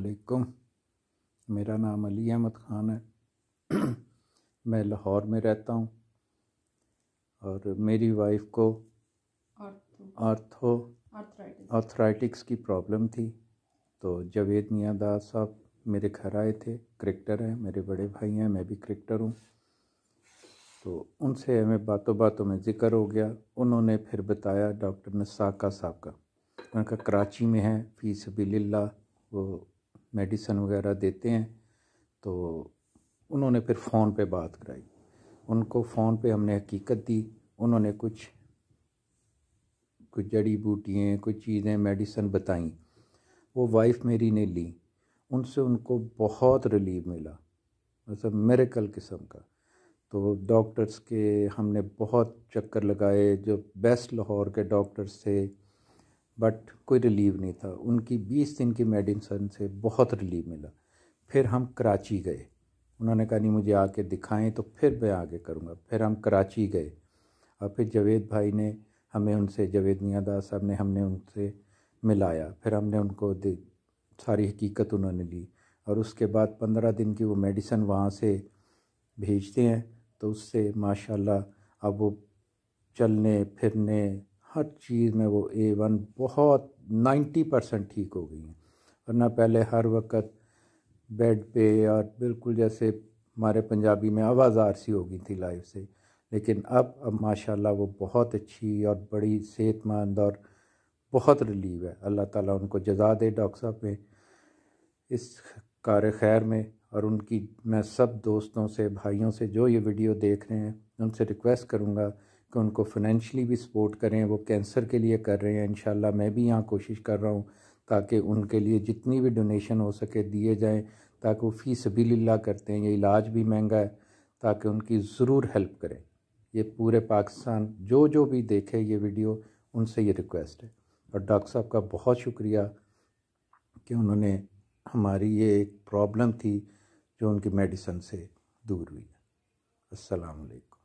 अस्सलामुअलैकुम। मेरा नाम अली अहमद ख़ान है। मैं लाहौर में रहता हूँ और मेरी वाइफ को आर्थराइटिक्स की प्रॉब्लम थी। तो जावेद मियां दाद साहब मेरे घर आए थे। क्रिकेटर हैं, मेरे बड़े भाई हैं, मैं भी क्रिकेटर हूँ। तो उनसे हमें बातों बातों में ज़िक्र हो गया। उन्होंने फिर बताया डॉक्टर नसाका साहब का, उनका कराची में है, फ़ी सबीलिल्लाह वो मेडिसन वगैरह देते हैं। तो उन्होंने फिर फ़ोन पे बात कराई। उनको फ़ोन पे हमने हकीकत दी। उन्होंने कुछ जड़ी बूटियाँ, कुछ चीज़ें, मेडिसन बताई। वो वाइफ मेरी ने ली। उनसे उनको बहुत रिलीफ मिला, मतलब मिरेकल किस्म का। तो डॉक्टर्स के हमने बहुत चक्कर लगाए, जो बेस्ट लाहौर के डॉक्टर्स थे, बट कोई रिलीव नहीं था। उनकी 20 दिन की मेडिसिन से बहुत रिलीव मिला। फिर हम कराची गए। उन्होंने कहा नहीं मुझे आके दिखाएं तो फिर मैं आगे करूँगा। फिर हम कराची गए और फिर जावेद भाई ने हमें उनसे, जावेद मियां दाद साहब ने हमने उनसे मिलाया। फिर हमने उनको सारी हकीकत उन्होंने ली और उसके बाद 15 दिन की वो मेडिसिन वहाँ से भेजते हैं। तो उससे माशाल्लाह अब वो चलने फिरने हर चीज़ में वो A1 बहुत 90% ठीक हो गई हैं। वरना पहले हर वक्त बेड पे और बिल्कुल जैसे हमारे पंजाबी में आवाज़ार सी हो गई थी लाइफ से। लेकिन अब माशाल्लाह वो बहुत अच्छी और बड़ी सेहतमंद और बहुत रिलीव है। अल्लाह ताला उनको जज़ा दे डॉक्टर साहब में इस कार खैर में। और उनकी मैं सब दोस्तों से, भाइयों से जो ये वीडियो देख रहे हैं, उनसे रिक्वेस्ट करूँगा कि उनको फाइनेंशियली भी सपोर्ट करें। वो कैंसर के लिए कर रहे हैं। इंशाल्लाह मैं भी यहाँ कोशिश कर रहा हूँ ताकि उनके लिए जितनी भी डोनेशन हो सके दिए जाएं, ताकि वो फ़ी सबीलिल्लाह करते हैं। ये इलाज भी महंगा है, ताकि उनकी ज़रूर हेल्प करें। ये पूरे पाकिस्तान जो भी देखे ये वीडियो, उनसे ये रिक्वेस्ट है। और डॉक्टर साहब का बहुत शुक्रिया कि उन्होंने हमारी ये एक प्रॉब्लम थी जो उनकी मेडिसिन से दूर हुई। अस्सलाम वालेकुम।